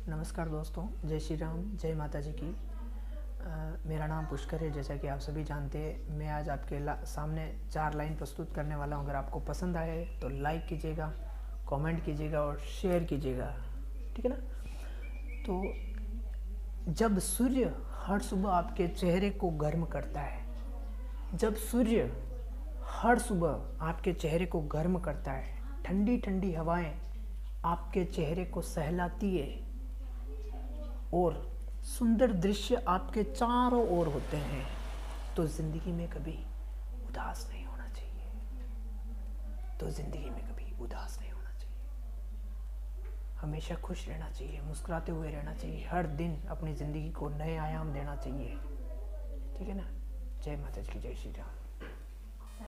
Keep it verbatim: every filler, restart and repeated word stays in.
नमस्कार दोस्तों, जय श्री राम, जय माता जी की। आ, मेरा नाम पुष्कर है। जैसा कि आप सभी जानते हैं, मैं आज आपके सामने चार लाइन प्रस्तुत करने वाला हूं। अगर आपको पसंद आए तो लाइक कीजिएगा, कमेंट कीजिएगा और शेयर कीजिएगा, ठीक है ना। तो जब सूर्य हर सुबह आपके चेहरे को गर्म करता है, जब सूर्य हर सुबह आपके चेहरे को गर्म करता है, ठंडी ठंडी हवाएं आपके चेहरे को सहलाती है और सुंदर दृश्य आपके चारों ओर होते हैं, तो ज़िंदगी में कभी उदास नहीं होना चाहिए। तो ज़िंदगी में कभी उदास नहीं होना चाहिए। हमेशा खुश रहना चाहिए, मुस्कुराते हुए रहना चाहिए। हर दिन अपनी ज़िंदगी को नए आयाम देना चाहिए, ठीक है ना। जय माता जी की, जय श्री राम।